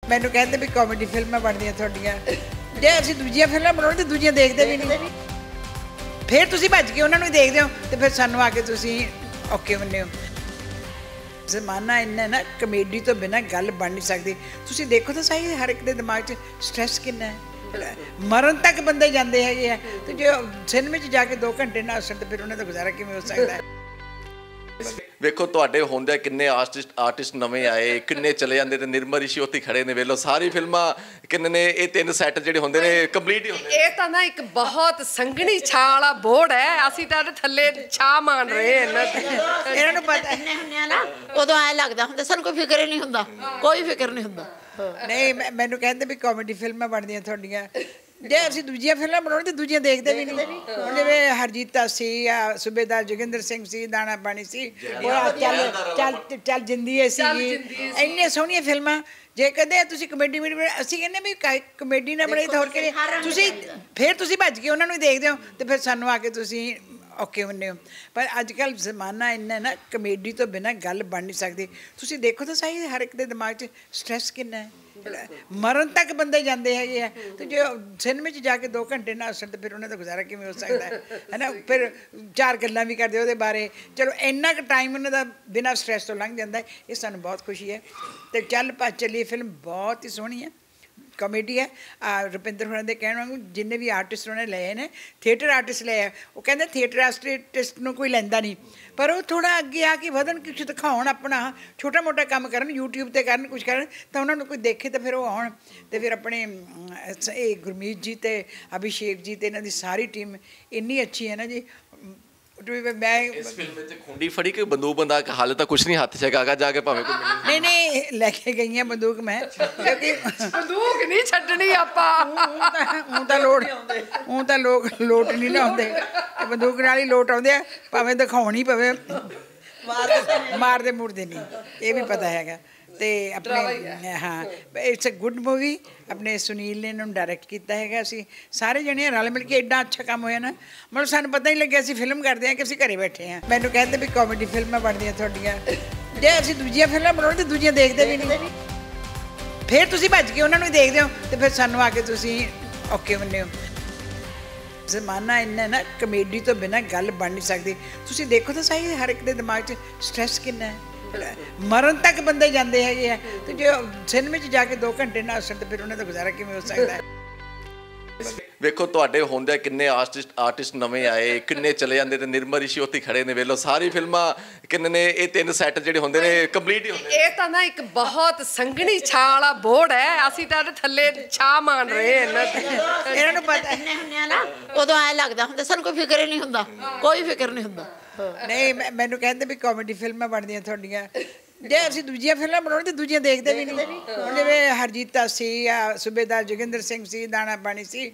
ਮੈਨੂੰ ਕਹਿੰਦੇ ਵੀ ਕਾਮੇਡੀ ਫਿਲਮਾਂ ਬਣਦੀਆਂ ਤੁਹਾਡੀਆਂ ਜੇ ਅਸੀਂ ਦੂਜੀਆਂ ਫਿਲਮਾਂ ਬਣਾਉਣ ਤੇ ਦੂਜੀਆਂ ਦੇਖਦੇ ਵੀ ਨਹੀਂ ਫਿਰ ਤੁਸੀਂ ਭੱਜ ਕੇ ਉਹਨਾਂ ਨੂੰ ਹੀ ਦੇਖਦੇ ਹੋ ਤੇ ਫਿਰ ਸਾਨੂੰ ਆ ਕੇ ਤੁਸੀਂ ਓਕੇ ਹੁੰਦੇ ਹੋ ਜ਼ਮਾਨਾ ਇੰਨਾ ਨਾ ਕਮੇਡੀ ਤੋਂ ਬਿਨਾਂ ਗੱਲ ਬਣ ਨਹੀਂ ਸਕਦੀ ਤੁਸੀਂ ਦੇਖੋ ਤਾਂ ਸਹੀ ਹਰ ਇੱਕ ਦੇ ਦਿਮਾਗ 'ਚ ਸਟ੍ਰੈਸ ਕਿੰਨਾ ਹੈ ਮਰਨ ਤੱਕ ਬੰਦੇ ਜਾਂਦੇ ਹੈਗੇ ਆ ਤੇ ਜੇ ਸਿਨੇਮੇ 'ਚ ਜਾ ਕੇ 2 ਘੰਟੇ ਨਾ ਹੱਸਣ ਤੇ ਫਿਰ ਉਹਨਾਂ ਦਾ ਗੁਜ਼ਾਰਾ ਕਿਵੇਂ ਹੋ ਸਕਦਾ ਹੈ ਵੇਖੋ ਤੁਹਾਡੇ ਹੁੰਦੇ ਕਿੰਨੇ ਆਰਟਿਸਟ ਨਵੇਂ ਆਏ ਕਿੰਨੇ ਚਲੇ ਜਾਂਦੇ ਤੇ ਨਿਰਮਲ ਰਿਸ਼ੀ ਉੱਥੇ ਖੜੇ ਨੇ ਵੇਲੋ ਸਾਰੀ ਫਿਲਮਾਂ ਕਿੰਨੇ ਨੇ ਇਹ 3 ਸੈੱਟ ਜਿਹੜੇ ਹੁੰਦੇ ਨੇ ਕੰਪਲੀਟ ਹੀ ਹੁੰਦੇ ਇਹ ਤਾਂ ਨਾ ਇੱਕ ਬਹੁਤ ਸੰਘਣੀ ਛਾਂ ਵਾਲਾ ਬੋਰਡ ਹੈ ਅਸੀਂ ਤਾਂ ਥੱਲੇ ਛਾਂ ਮਾਣ ਰਹੇ ਇਹਨਾਂ ਨੂੰ ਪਤਾ ਹੁੰਦੇ ਆ ਨਾ ਉਦੋਂ ਐ ਲੱਗਦਾ ਹੁੰਦਾ ਸਾਨੂੰ ਕੋਈ ਫਿਕਰ ਹੀ ਨਹੀਂ ਹੁੰਦਾ ਕੋਈ ਫਿਕਰ ਨਹੀਂ ਹੁੰਦਾ ਨਹੀਂ ਮੈਨੂੰ ਕਹਿੰਦੇ ਵੀ ਕਾਮੇਡੀ ਫਿਲਮਾਂ ਬਣਦੀਆਂ ਤੁਹਾਡੀਆਂ ਜੇ ਅਸੀਂ ਦੂਜੀਆਂ ਫਿਲਮਾਂ ਬਣਾਉਣ ਤੇ ਦੂਜੀਆਂ ਦੇਖਦੇ ਵੀ ਨਹੀਂ ਹੁਣ ਜਿਵੇਂ ਹਰਜੀਤਾ ਸੀ ਜਾਂ ਸੂਬੇਦਾਰ ਜੋਗਿੰਦਰ ਸਿੰਘ ਸੀ ਦਾਣਾ ਪਾਣੀ ਸੀ ਚੱਲ ਜਿੰਦੀਏ ਸੀ ਇੰਨੀਆਂ ਸੋਹਣੀਆਂ ਫਿਲਮਾਂ ਜੇ ਕਦੇ ਤੁਸੀਂ ਕਮੇਡੀ ਅਸੀਂ ਕਹਿੰਦੇ ਵੀ ਕਮੇਡੀ ਨਾ ਬਣਾਈ ਤਾਂ ਹੋਰ ਕਿਹੜੇ ਤੁਸੀਂ ਫਿਰ ਤੁਸੀਂ ਭੱਜ ਕੇ ਉਹਨਾਂ ਨੂੰ ਹੀ ਦੇਖਦੇ ਹੋ ਤੇ ਫਿਰ ਸਾਨੂੰ ਆ ਕੇ ਤੁਸੀਂ ਓਕੇ ਹੁੰਦੇ ਹੋ ਪਰ ਅੱਜ ਕੱਲ੍ਹ ਜ਼ਮਾਨਾ ਇੰਨਾ ਨਾ ਕਮੇਡੀ ਤੋਂ ਬਿਨਾਂ ਗੱਲ ਬਣ ਨਹੀਂ ਸਕਦੀ ਤੁਸੀਂ ਦੇਖੋ ਤਾਂ ਸਹੀ ਹਰ ਇੱਕ ਦੇ ਦਿਮਾਗ 'ਚ ਸਟ੍ਰੈਸ ਕਿੰਨਾ ਹੈ ਮਰਨ ਤੱਕ ਬੰਦੇ ਜਾਂਦੇ ਹੈਗੇ ਆ ਤੇ ਜੇ ਸਿਨੇਮੇ 'ਚ ਜਾ ਕੇ 2 ਘੰਟੇ ਨਾ ਹੱਸਣ ਤੇ ਫਿਰ ਉਹਨਾਂ ਦਾ ਗੁਜ਼ਾਰਾ ਕਿਵੇਂ ਹੋ ਸਕਦਾ ਹੈ ਨਾ ਫਿਰ 4 ਗੱਲਾਂ ਵੀ ਕਰਦੇ ਉਹਦੇ ਬਾਰੇ ਚਲੋ ਇੰਨਾ ਕੁ ਟਾਈਮ ਉਹਨਾਂ ਦਾ ਬਿਨਾਂ ਸਟ੍ਰੈਸ ਤੋਂ ਲੰਘ ਜਾਂਦਾ ਇਹ ਸਾਨੂੰ ਬਹੁਤ ਖੁਸ਼ੀ ਹੈ ਤੇ ਚੱਲ ਭੱਜ ਚੱਲੀਏ ਫਿਲਮ ਬਹੁਤ ਹੀ ਸੋਹਣੀ ਹੈ ਕਾਮੇਡੀ ਹੈ ਰੁਪਿੰਦਰ ਹੋਰਾਂ ਦੇ ਕਹਿਣ ਵਾਂਗੂ ਜਿੰਨੇ ਵੀ ਆਰਟਿਸਟ ਉਹਨੇ ਲਏ ਨੇ ਥੀਏਟਰ ਆਰਟਿਸਟ ਲਏ ਆ ਉਹ ਕਹਿੰਦੇ ਥੀਏਟਰ ਆਰਟਿਸਟ ਨੂੰ ਕੋਈ ਲੈਂਦਾ ਨਹੀਂ ਪਰ ਉਹ ਥੋੜ੍ਹਾ ਅੱਗੇ ਆ ਕੇ ਵਧਣ ਕੁਛ ਦਿਖਾਉਣ ਆਪਣਾ ਛੋਟਾ ਮੋਟਾ ਕੰਮ ਕਰਨ YouTube 'ਤੇ ਕਰਨ ਕੁਛ ਕਰਨ ਤਾਂ ਉਹਨਾਂ ਨੂੰ ਕੋਈ ਦੇਖੇ ਤਾਂ ਫਿਰ ਉਹ ਆਉਣ ਅਤੇ ਫਿਰ ਆਪਣੇ ਇਹ ਗੁਰਮੀਤ ਜੀ ਅਤੇ ਅਭਿਸ਼ੇਕ ਜੀ ਅਤੇ ਇਹਨਾਂ ਦੀ ਸਾਰੀ ਟੀਮ ਇੰਨੀ ਅੱਛੀ ਹੈ ਨਾ ਜੀ ਮੈਂ ਇਸ ਫਿਲਮ ਵਿੱਚ ਖੁੰਡੀ ਫੜੀ ਕਿ ਬੰਦੂਕ ਬੰਦਾ ਹਾਲੇ ਤਾਂ ਕੁਛ ਨਹੀਂ ਹੱਥ 'ਚ ਹੈਗਾ ਜਾ ਕੇ ਭਾਵੇਂ ਕੋਈ ਨਹੀਂ ਲੈ ਕੇ ਗਈ ਹਾਂ ਬੰਦੂਕ ਮੈਂ ਕਿਉਂਕਿ ਬੰਦੂਕ ਨਹੀਂ ਛੱਡਣੀ ਆਪਾਂ ਉਹ ਤਾਂ ਲੋਕ ਲੋਟ ਨਹੀਂ ਨਾ ਆਉਂਦੇ ਬੰਦੂਕ ਨਾਲ ਹੀ ਲੋਟ ਆਉਂਦੇ ਆ ਭਾਵੇਂ ਦਿਖਾਉਣੀ ਪਵੇ ਮਾਰਦੇ ਮੁਰਦੇ ਨਹੀਂ ਇਹ ਵੀ ਪਤਾ ਹੈਗਾ ਤੇ ਆਪਣੇ ਹਾਂ ਇਟਸ ਅ ਗੁੱਡ ਮੂਵੀ ਆਪਣੇ ਸੁਨੀਲ ਨੇ ਇਹਨੂੰ ਡਾਇਰੈਕਟ ਕੀਤਾ ਹੈਗਾ ਅਸੀਂ ਸਾਰੇ ਜਣੇ ਰਲ ਮਿਲ ਕੇ ਐਡਾ ਅੱਛਾ ਕੰਮ ਹੋਇਆ ਨਾ ਮਤਲਬ ਸਾਨੂੰ ਪਤਾ ਹੀ ਲੱਗਿਆ ਅਸੀਂ ਫਿਲਮ ਕਰਦੇ ਹਾਂ ਕਿ ਅਸੀਂ ਘਰੇ ਬੈਠੇ ਹਾਂ ਮੈਨੂੰ ਕਹਿੰਦੇ ਵੀ ਕਾਮੇਡੀ ਫਿਲਮਾਂ ਬਣਦੀਆਂ ਤੁਹਾਡੀਆਂ ਜੇ ਅਸੀਂ ਦੂਜੀਆਂ ਫਿਲਮਾਂ ਬਣਾਉਣ ਤੇ ਦੂਜੀਆਂ ਦੇਖਦੇ ਵੀ ਨਹੀਂ ਫਿਰ ਤੁਸੀਂ ਭੱਜ ਕੇ ਉਹਨਾਂ ਨੂੰ ਹੀ ਦੇਖਦੇ ਹੋ ਤੇ ਫਿਰ ਸਾਨੂੰ ਆ ਕੇ ਤੁਸੀਂ ਓਕੇ ਹੁੰਦੇ ਹੋ ਜ਼ਮਾਨਾ ਇੰਨਾ ਨਾ ਕਮੇਡੀ ਤੋਂ ਬਿਨਾਂ ਗੱਲ ਬਣ ਨਹੀਂ ਸਕਦੀ ਤੁਸੀਂ ਦੇਖੋ ਤਾਂ ਸਹੀ ਹਰ ਇੱਕ ਦੇ ਦਿਮਾਗ 'ਚ ਸਟ੍ਰੈਸ ਕਿੰਨਾ ਹੈ ਮਰਨ ਤੱਕ ਬੰਦੇ ਜਾਂਦੇ ਹੈਗੇ ਆ ਤੇ ਜੇ ਸਿਨੇਮੇ 'ਚ ਜਾ ਕੇ 2 ਘੰਟੇ ਨਾ ਹੱਸਣ ਤੇ ਫਿਰ ਉਹਨਾਂ ਦਾ ਗੁਜ਼ਾਰਾ ਕਿਵੇਂ ਹੋ ਸਕਦਾ ਹੈ ਵੇਖੋ ਤੁਹਾਡੇ ਹੁੰਦੇ ਕਿੰਨੇ ਆਰਟਿਸਟ ਨਵੇਂ ਆਏ ਕਿੰਨੇ ਚਲੇ ਜਾਂਦੇ ਤੇ ਨਿਰਮਲ ਰਿਸ਼ੀ ਉੱਥੇ ਖੜੇ ਨੇ ਵੇਲੋ ਸਾਰੀ ਫਿਲਮਾਂ ਕਿੰਨੇ ਨੇ ਇਹ 3 ਸੈੱਟ ਜਿਹੜੇ ਹੁੰਦੇ ਨੇ ਕੰਪਲੀਟ ਹੀ ਹੁੰਦੇ ਇਹ ਤਾਂ ਨਾ ਇੱਕ ਬਹੁਤ ਸੰਘਣੀ ਛਾਂ ਵਾਲਾ ਬੋਰਡ ਹੈ ਅਸੀਂ ਤਾਂ ਥੱਲੇ ਛਾਂ ਮਾਣ ਰਹੇ ਇਹਨਾਂ ਨੂੰ ਪਤਾ ਹੁੰਦੇ ਆ ਨਾ ਉਦੋਂ ਐ ਲੱਗਦਾ ਹੁੰਦਾ ਸਾਨੂੰ ਕੋਈ ਫਿਕਰ ਹੀ ਨਹੀਂ ਹੁੰਦਾ ਕੋਈ ਫਿਕਰ ਨਹੀਂ ਹੁੰਦਾ ਨਹੀਂ ਮੈਨੂੰ ਕਹਿੰਦੇ ਵੀ ਕਾਮੇਡੀ ਫਿਲਮਾਂ ਬਣਦੀਆਂ ਤੁਹਾਡੀਆਂ ਜੇ ਅਸੀਂ ਦੂਜੀਆਂ ਫਿਲਮਾਂ ਬਣਾਉਣ ਤੇ ਦੂਜੀਆਂ ਦੇਖਦੇ ਵੀ ਨਹੀਂ ਹੁਣ ਜਿਵੇਂ ਹਰਜੀਤਾ ਸੀ ਜਾਂ ਸੂਬੇਦਾਰ ਜੋਗਿੰਦਰ ਸਿੰਘ ਸੀ ਦਾਣਾ ਪਾਣੀ ਸੀ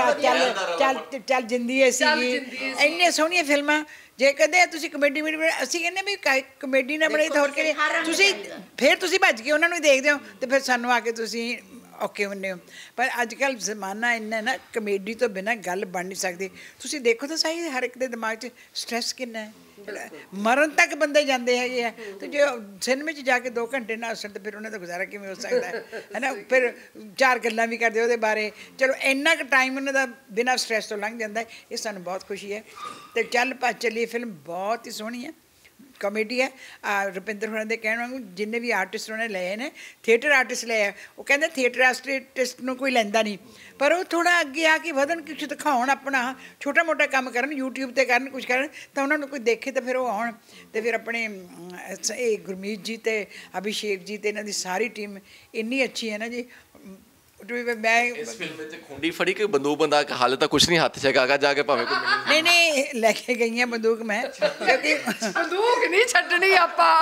ਚੱਲ ਜਿੰਦੀਏ ਸੀ ਇੰਨੀਆਂ ਸੋਹਣੀਆਂ ਫਿਲਮਾਂ ਜੇ ਕਦੇ ਤੁਸੀਂ ਕਮੇਡੀ ਅਸੀਂ ਕਹਿੰਦੇ ਵੀ ਕਮੇਡੀ ਨਾ ਬਣਾਈ ਤਾਂ ਹੋਰ ਕਿਹੜੇ ਤੁਸੀਂ ਫਿਰ ਤੁਸੀਂ ਭੱਜ ਕੇ ਉਹਨਾਂ ਨੂੰ ਹੀ ਦੇਖਦੇ ਹੋ ਤੇ ਫਿਰ ਸਾਨੂੰ ਆ ਕੇ ਤੁਸੀਂ ਓਕੇ ਹੁੰਦੇ ਹੋ ਪਰ ਅੱਜ ਕੱਲ੍ਹ ਜ਼ਮਾਨਾ ਇੰਨਾ ਨਾ ਕਮੇਡੀ ਤੋਂ ਬਿਨਾਂ ਗੱਲ ਬਣ ਨਹੀਂ ਸਕਦੀ ਤੁਸੀਂ ਦੇਖੋ ਤਾਂ ਸਹੀ ਹਰ ਇੱਕ ਦੇ ਦਿਮਾਗ 'ਚ ਸਟ੍ਰੈਸ ਕਿੰਨਾ ਹੈ ਮਰਨ ਤੱਕ ਬੰਦੇ ਜਾਂਦੇ ਹੈਗੇ ਆ ਤੇ ਜੇ ਸਿਨੇਮੇ 'ਚ ਜਾ ਕੇ 2 ਘੰਟੇ ਨਾ ਹੱਸਣ ਤੇ ਫਿਰ ਉਹਨਾਂ ਦਾ ਗੁਜ਼ਾਰਾ ਕਿਵੇਂ ਹੋ ਸਕਦਾ ਹੈ ਨਾ ਫਿਰ 4 ਗੱਲਾਂ ਵੀ ਕਰਦੇ ਉਹਦੇ ਬਾਰੇ ਚਲੋ ਇੰਨਾ ਕੁ ਟਾਈਮ ਉਹਨਾਂ ਦਾ ਬਿਨਾਂ ਸਟ੍ਰੈਸ ਤੋਂ ਲੰਘ ਜਾਂਦਾ ਇਹ ਸਾਨੂੰ ਬਹੁਤ ਖੁਸ਼ੀ ਹੈ ਤੇ ਚੱਲ ਭੱਜ ਚੱਲੀਏ ਫਿਲਮ ਬਹੁਤ ਹੀ ਸੋਹਣੀ ਹੈ ਕਾਮੇਡੀ ਹੈ ਰੁਪਿੰਦਰ ਹੋਰਾਂ ਦੇ ਕਹਿਣ ਵਾਂਗੂ ਜਿੰਨੇ ਵੀ ਆਰਟਿਸਟ ਉਹਨੇ ਲਏ ਨੇ ਥੀਏਟਰ ਆਰਟਿਸਟ ਲਏ ਆ ਉਹ ਕਹਿੰਦੇ ਥੀਏਟਰ ਆਰਟਿਸਟ ਨੂੰ ਕੋਈ ਲੈਂਦਾ ਨਹੀਂ ਪਰ ਉਹ ਥੋੜ੍ਹਾ ਅੱਗੇ ਆ ਕੇ ਵਧਣ ਕੁਛ ਦਿਖਾਉਣ ਆਪਣਾ ਛੋਟਾ ਮੋਟਾ ਕੰਮ ਕਰਨ YouTube 'ਤੇ ਕਰਨ ਕੁਛ ਕਰਨ ਤਾਂ ਉਹਨਾਂ ਨੂੰ ਕੋਈ ਦੇਖੇ ਤਾਂ ਫਿਰ ਉਹ ਆਉਣ ਤੇ ਫਿਰ ਆਪਣੇ ਇਹ ਗੁਰਮੀਤ ਜੀ ਅਤੇ ਅਭਿਸ਼ੇਕ ਜੀ ਅਤੇ ਇਹਨਾਂ ਦੀ ਸਾਰੀ ਟੀਮ ਇੰਨੀ ਅੱਛੀ ਹੈ ਨਾ ਜੀ ਮੈਂ ਇਸ ਫਿਲਮ ਵਿੱਚ ਖੁੰਡੀ ਫੜੀ ਕਿ ਬੰਦੂਕ ਬੰਦਾ ਹਾਲੇ ਤਾਂ ਕੁਛ ਨਹੀਂ ਹੱਥ 'ਚ ਹੈਗਾ ਜਾ ਕੇ ਭਾਵੇਂ ਕੋਈ ਨਹੀਂ ਲੈ ਕੇ ਗਈ ਹਾਂ ਬੰਦੂਕ ਮੈਂ ਕਿਉਂਕਿ ਬੰਦੂਕ ਨਹੀਂ ਛੱਡਣੀ ਆਪਾਂ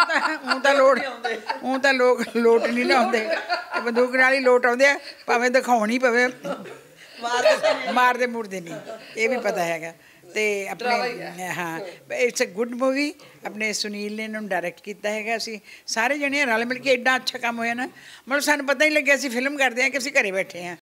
ਉਹ ਤਾਂ ਲੋਕ ਲੋਟ ਨਹੀਂ ਨਾ ਆਉਂਦੇ ਬੰਦੂਕ ਨਾਲ ਹੀ ਲੋਟ ਆਉਂਦੇ ਆ ਭਾਵੇਂ ਦਿਖਾਉਣੀ ਪਵੇ ਮਾਰਦੇ ਮੁਰਦੇ ਨਹੀਂ ਇਹ ਵੀ ਪਤਾ ਹੈਗਾ ਤੇ ਆਪਣੇ ਹਾਂ ਇਟਸ ਅ ਗੁੱਡ ਮੂਵੀ ਆਪਣੇ ਸੁਨੀਲ ਨੇ ਇਹਨੂੰ ਡਾਇਰੈਕਟ ਕੀਤਾ ਹੈਗਾ ਅਸੀਂ ਸਾਰੇ ਜਣੇ ਰਲ ਮਿਲ ਕੇ ਐਡਾ ਅੱਛਾ ਕੰਮ ਹੋਇਆ ਨਾ ਮਤਲਬ ਸਾਨੂੰ ਪਤਾ ਹੀ ਲੱਗਿਆ ਅਸੀਂ ਫਿਲਮ ਕਰਦੇ ਹਾਂ ਕਿ ਅਸੀਂ ਘਰੇ ਬੈਠੇ ਹਾਂ